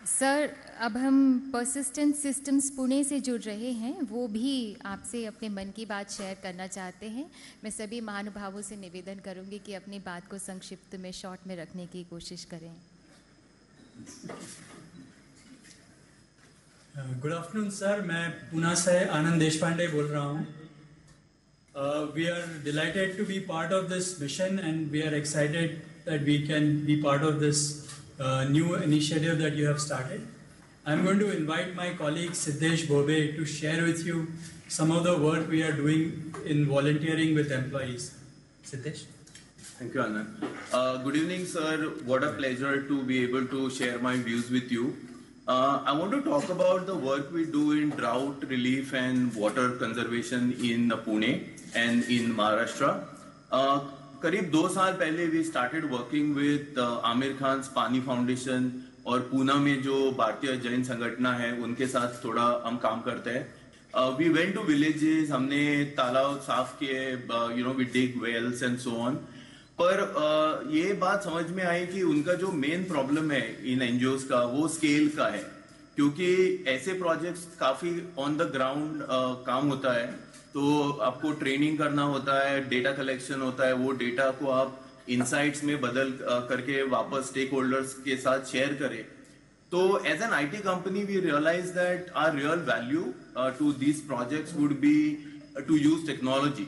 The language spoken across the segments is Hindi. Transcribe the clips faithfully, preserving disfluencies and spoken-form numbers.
सर, अब हम परसिस्टेंट सिस्टम्स पुणे से जुड़ रहे हैं, वो भी आपसे अपने मन की बात शेयर करना चाहते हैं। मैं सभी महानुभावों से निवेदन करूंगी कि अपनी बात को संक्षिप्त में शॉर्ट में रखने की कोशिश करें। गुड आफ्टरनून सर, मैं पुणे से आनंद देशपांडे बोल रहा हूँ। We are delighted to be part of this mission and we are excited that we can be part of this new initiative that you have started. I am going to invite my colleague Siddhesh Bobe to share with you some of the work we are doing in volunteering with employees. Siddesh. Thank you, Anand. Uh, good evening, sir. What a pleasure to be able to share my views with you. Uh, I want to talk about the work we do in drought relief and water conservation in Pune and in Maharashtra. Uh, करीब दो साल पहले we started working with uh, Aamir Khan पानी फाउंडेशन और पूना में जो भारतीय जैन संगठन है उनके साथ थोड़ा हम काम करते हैं। वी वेंट टू विलेजेस, हमने तालाब साफ किए, you know we dig wells and so on. पर uh, ये बात समझ में आई कि उनका जो मेन प्रॉब्लम है इन एनजीओज का वो स्केल का है, क्योंकि ऐसे प्रोजेक्ट्स काफी ऑन द ग्राउंड काम होता है, तो आपको ट्रेनिंग करना होता है, डेटा कलेक्शन होता है, वो डेटा को आप इनसाइट्स में बदल uh, करके वापस स्टेक होल्डर्स के साथ शेयर करें। So as an I T company, we realized that our real value uh, to these projects would be uh, to use technology.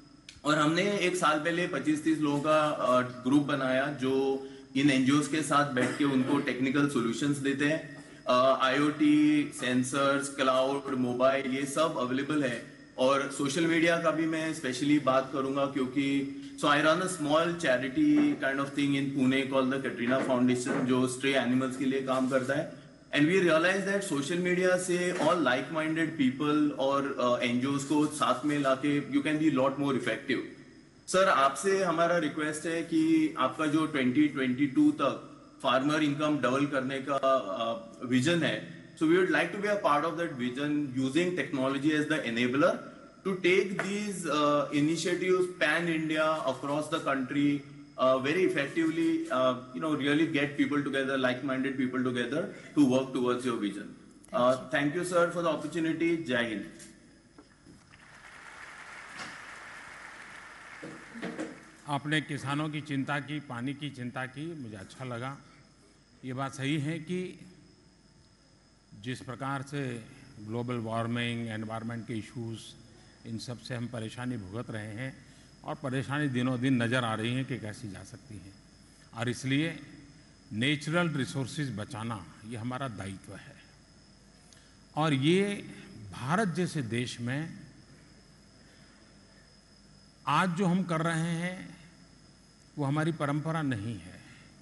और हमने एक साल पहले पच्चीस तीस लोगों का ग्रुप uh, बनाया जो इन एनजीओज के साथ बैठ के उनको टेक्निकल सॉल्यूशंस देते हैं। आईओटी, सेंसर्स, क्लाउड, मोबाइल, ये सब अवेलेबल है। और सोशल मीडिया का भी मैं स्पेशली बात करूंगा, क्योंकि so I run a small charity kind of thing in Pune called the Katrina foundation, जो स्ट्रे एनिमल्स के लिए काम करता है। And we realize that social media से ऑल लाइक माइंडेड पीपल और एनजीओज को साथ में लाके you can be lot more effective. Sir, आपसे हमारा रिक्वेस्ट है कि आपका जो ट्वेंटी ट्वेंटी टू तक फार्मर इनकम डबल करने का विजन uh, है, so we would like to be a part of that vision using technology as the enabler to take these uh, initiatives pan India across the country uh, very effectively, uh, you know, really get people together, like-minded people together to work towards your vision. Thank, uh, you. Thank you, sir, for the opportunity. Jai Hind. आपने किसानों की चिंता की, पानी की चिंता की, मुझे अच्छा लगा। ये बात सही है कि जिस प्रकार से ग्लोबल वार्मिंग, एनवायरनमेंट के इश्यूज, इन सब से हम परेशानी भुगत रहे हैं और परेशानी दिनों दिन नज़र आ रही है कि कैसी जा सकती है, और इसलिए नेचुरल रिसोर्सेज बचाना ये हमारा दायित्व है। और ये भारत जैसे देश में आज जो हम कर रहे हैं वो हमारी परंपरा नहीं है,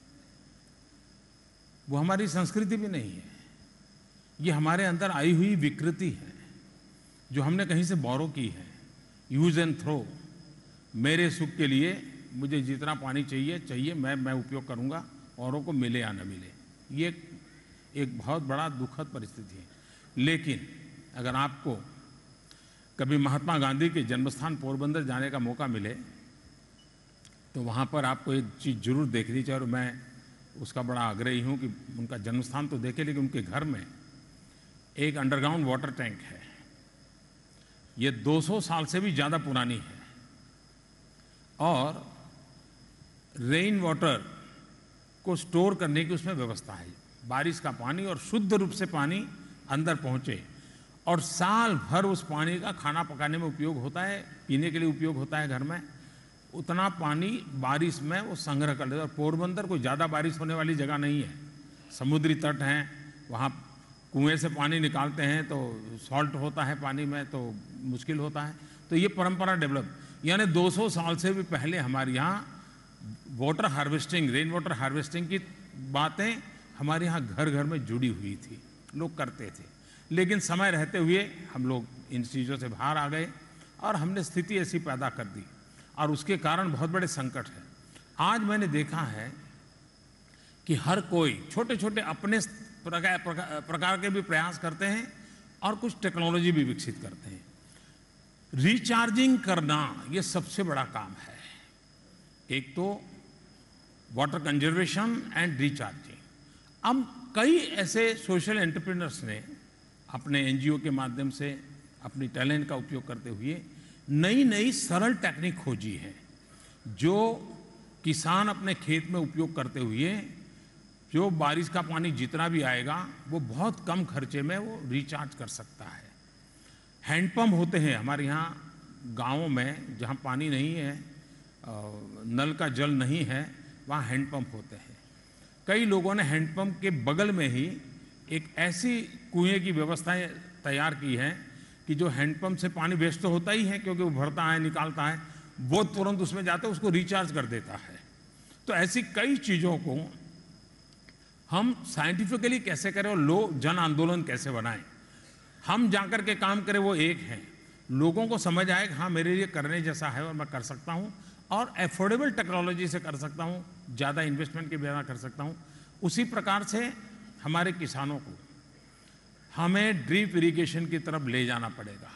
वो हमारी संस्कृति भी नहीं है। ये हमारे अंदर आई हुई विकृति है जो हमने कहीं से बोरो की है। यूज एंड थ्रो, मेरे सुख के लिए मुझे जितना पानी चाहिए चाहिए मैं मैं उपयोग करूंगा, औरों को मिले या न मिले। ये एक बहुत बड़ा दुखद परिस्थिति है। लेकिन अगर आपको कभी महात्मा गांधी के जन्मस्थान पोरबंदर जाने का मौका मिले तो वहाँ पर आपको एक चीज़ जरूर देखनी चाहिए, और मैं उसका बड़ा आग्रही हूँ कि उनका जन्मस्थान तो देखे, लेकिन उनके घर में एक अंडरग्राउंड वाटर टैंक है। ये दो सौ साल से भी ज़्यादा पुरानी है और रेन वाटर को स्टोर करने की उसमें व्यवस्था है। बारिश का पानी और शुद्ध रूप से पानी अंदर पहुँचे, और साल भर उस पानी का खाना पकाने में उपयोग होता है, पीने के लिए उपयोग होता है घर में। उतना पानी बारिश में वो संग्रह कर लेता है। और पोरबंदर कोई ज़्यादा बारिश होने वाली जगह नहीं है, समुद्री तट हैं, वहाँ कुएं से पानी निकालते हैं तो सॉल्ट होता है पानी में, तो मुश्किल होता है। तो ये परंपरा डेवलप, यानी दो सौ साल से भी पहले हमारे यहाँ water harvesting, rain water harvesting की बातें हमारे यहाँ घर घर में जुड़ी हुई थी, लोग करते थे। लेकिन समय रहते हुए हम लोग इन चीज़ों से बाहर आ गए और हमने स्थिति ऐसी पैदा कर दी, और उसके कारण बहुत बड़े संकट है। आज मैंने देखा है कि हर कोई छोटे छोटे अपने प्रकार, प्रकार, प्रकार के भी प्रयास करते हैं और कुछ टेक्नोलॉजी भी विकसित करते हैं। रिचार्जिंग करना ये सबसे बड़ा काम है। एक तो वाटर कंजर्वेशन एंड रिचार्जिंग। अब कई ऐसे सोशल एंटरप्रेन्योर्स ने अपने एनजीओ के माध्यम से अपनी टैलेंट का उपयोग करते हुए नई नई सरल टेक्निक खोजी है, जो किसान अपने खेत में उपयोग करते हुए जो बारिश का पानी जितना भी आएगा वो बहुत कम खर्चे में वो रिचार्ज कर सकता है। हैंडपम्प होते हैं हमारे यहाँ गाँवों में, जहाँ पानी नहीं है, नल का जल नहीं है, वहाँ हैंडपम्प होते हैं। कई लोगों ने हैंडपम्प के बगल में ही एक ऐसी कुएं की व्यवस्थाएं तैयार की हैं कि जो हैंडपम्प से पानी वेस्ट तो होता ही है, क्योंकि वो भरता है निकालता है, वो तुरंत उसमें जाते उसको रिचार्ज कर देता है। तो ऐसी कई चीज़ों को हम साइंटिफिकली कैसे करें और लोग जन आंदोलन कैसे बनाएं, हम जाकर के काम करें वो एक है, लोगों को समझ आए कि हाँ मेरे लिए करने जैसा है और मैं कर सकता हूँ और एफोर्डेबल टेक्नोलॉजी से कर सकता हूँ, ज़्यादा इन्वेस्टमेंट के बिना कर सकता हूँ। उसी प्रकार से हमारे किसानों को हमें ड्रिप इरिगेशन की तरफ ले जाना पड़ेगा।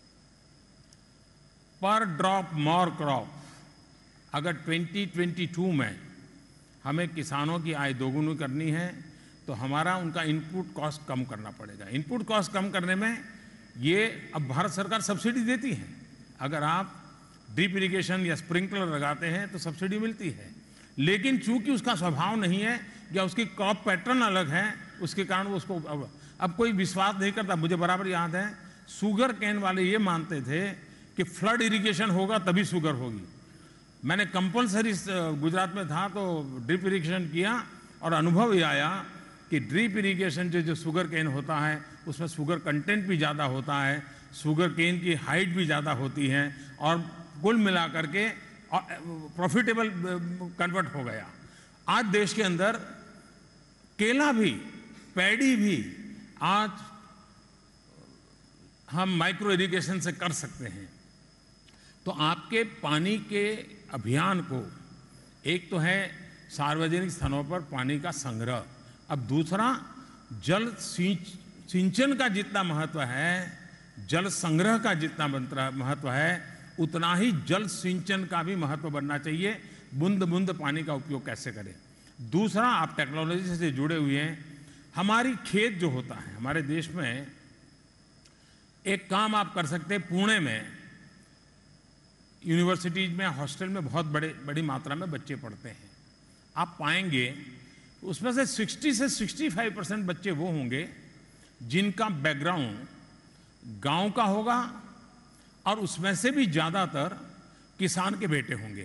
पर ड्रॉप मोर क्रॉप, अगर ट्वेंटी ट्वेंटी टू में हमें किसानों की आय दोगुनी करनी है तो हमारा उनका इनपुट कॉस्ट कम करना पड़ेगा। इनपुट कॉस्ट कम करने में ये अब भारत सरकार सब्सिडी देती है, अगर आप ड्रिप इरिगेशन या स्प्रिंकलर लगाते हैं तो सब्सिडी मिलती है, लेकिन चूंकि उसका स्वभाव नहीं है या उसकी क्रॉप पैटर्न अलग है, उसके कारण वो उसको अब, अब कोई विश्वास नहीं करता। मुझे बराबर याद है शुगर केन वाले ये मानते थे कि फ्लड इरिगेशन होगा तभी शुगर होगी। मैंने कंपलसरी गुजरात में था तो ड्रिप इरिगेशन किया और अनुभव ये आया कि ड्रिप इरिगेशन जो जो शुगर केन होता है उसमें शुगर कंटेंट भी ज़्यादा होता है, शुगर केन की हाइट भी ज़्यादा होती है और कुल मिला करके प्रॉफिटेबल कन्वर्ट हो गया। आज देश के अंदर केला भी, पैडी भी आज हम माइक्रो इरिगेशन से कर सकते हैं। तो आपके पानी के अभियान को, एक तो है सार्वजनिक स्थानों पर पानी का संग्रह, अब दूसरा जल सिंचन का जितना महत्व है, जल संग्रह का जितना महत्व है, उतना ही जल सिंचन का भी महत्व बनना चाहिए। बूंद बूंद पानी का उपयोग कैसे करें। दूसरा, आप टेक्नोलॉजी से जुड़े हुए हैं, हमारी खेत जो होता है हमारे देश में, एक काम आप कर सकते हैं, पुणे में यूनिवर्सिटीज में, हॉस्टल में बहुत बड़े बड़ी मात्रा में बच्चे पढ़ते हैं। आप पाएंगे उसमें से साठ से पैंसठ परसेंट बच्चे वो होंगे जिनका बैकग्राउंड गांव का होगा और उसमें से भी ज़्यादातर किसान के बेटे होंगे।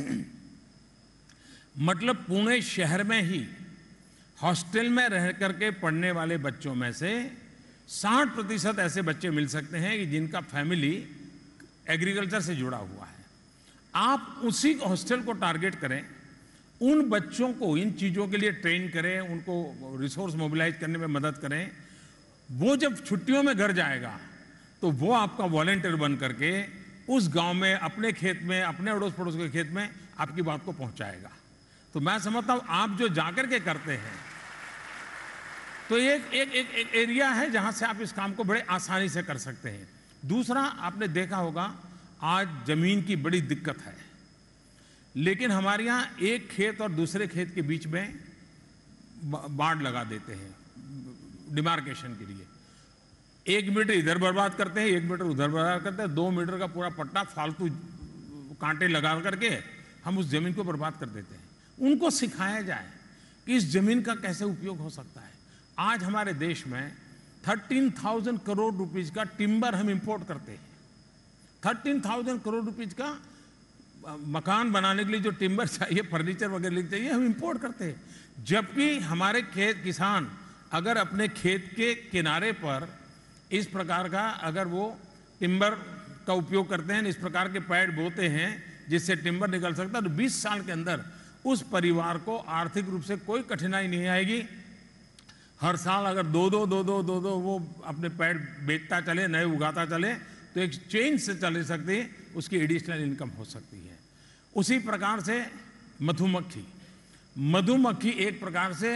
मतलब पुणे शहर में ही हॉस्टल में रह करके पढ़ने वाले बच्चों में से साठ प्रतिशत ऐसे बच्चे मिल सकते हैं कि जिनका फैमिली एग्रीकल्चर से जुड़ा हुआ है। आप उसी हॉस्टल को टारगेट करें, उन बच्चों को इन चीज़ों के लिए ट्रेन करें, उनको रिसोर्स मोबिलाइज करने में मदद करें। वो जब छुट्टियों में घर जाएगा तो वो आपका वॉलंटियर बन करके उस गांव में, अपने खेत में, अपने अड़ोस पड़ोस के खेत में आपकी बात को पहुंचाएगा। तो मैं समझता हूं आप जो जाकर के करते हैं तो एक एक एक, एक एरिया है जहां से आप इस काम को बड़े आसानी से कर सकते हैं। दूसरा, आपने देखा होगा आज जमीन की बड़ी दिक्कत है, लेकिन हमारे यहाँ एक खेत और दूसरे खेत के बीच में बाड़ लगा देते हैं डिमार्केशन के लिए। एक मीटर इधर बर्बाद करते हैं, एक मीटर उधर बर्बाद करते हैं, दो मीटर का पूरा पट्टा फालतू कांटे लगा करके हम उस जमीन को बर्बाद कर देते हैं। उनको सिखाया जाए कि इस जमीन का कैसे उपयोग हो सकता है। आज हमारे देश में थर्टीन थाउजेंड करोड़ रुपीज का टिम्बर हम इंपोर्ट करते हैं। थर्टीन थाउजेंड करोड़ रुपीज का मकान बनाने के लिए जो टिम्बर चाहिए, फर्नीचर वगैरह चाहिए, हम इंपोर्ट करते हैं। जबकि हमारे खेत किसान अगर अपने खेत के किनारे पर इस प्रकार का अगर वो टिम्बर का उपयोग करते हैं, इस प्रकार के पैड बोते हैं जिससे टिम्बर निकल सकता है, तो बीस साल के अंदर उस परिवार को आर्थिक रूप से कोई कठिनाई नहीं आएगी। हर साल अगर दो दो दो दो दो दो वो अपने पैड बेचता चले, नए उगाता चले, तो एक चेन से चल सकती है, उसकी एडिशनल इनकम हो सकती है। उसी प्रकार से मधुमक्खी मधुमक्खी एक प्रकार से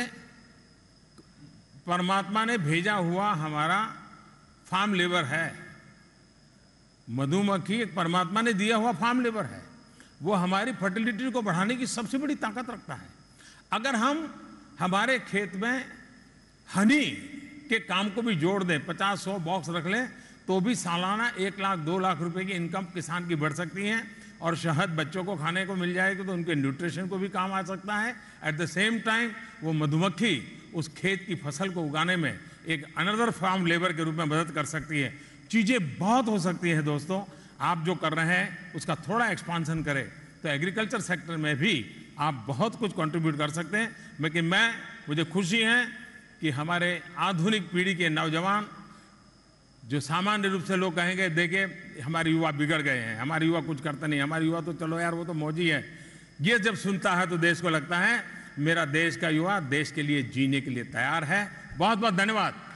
परमात्मा ने भेजा हुआ हमारा फार्म लेबर है। मधुमक्खी एक परमात्मा ने दिया हुआ फार्म लेबर है। वो हमारी फर्टिलिटी को बढ़ाने की सबसे बड़ी ताकत रखता है। अगर हम हमारे खेत में हनी के काम को भी जोड़ दें, पचास सौ बॉक्स रख लें तो भी सालाना एक लाख दो लाख रुपए की इनकम किसान की बढ़ सकती है। और शहद बच्चों को खाने को मिल जाएगी तो उनके न्यूट्रिशन को भी काम आ सकता है। एट द सेम टाइम वो मधुमक्खी उस खेत की फसल को उगाने में एक अनदर फार्म लेबर के रूप में मदद कर सकती है। चीज़ें बहुत हो सकती हैं दोस्तों। आप जो कर रहे हैं उसका थोड़ा एक्सपांसन करें तो एग्रीकल्चर सेक्टर में भी आप बहुत कुछ कंट्रीब्यूट कर सकते हैं। लेकिन मैं मुझे खुशी है कि हमारे आधुनिक पीढ़ी के नौजवान, जो सामान्य रूप से लोग कहेंगे देखिए हमारे युवा बिगड़ गए हैं, हमारे युवा कुछ करते नहीं, हमारे युवा तो चलो यार वो तो मौजी है, ये जब सुनता है तो देश को लगता है मेरा देश का युवा देश के लिए जीने के लिए तैयार है। बहुत बहुत धन्यवाद।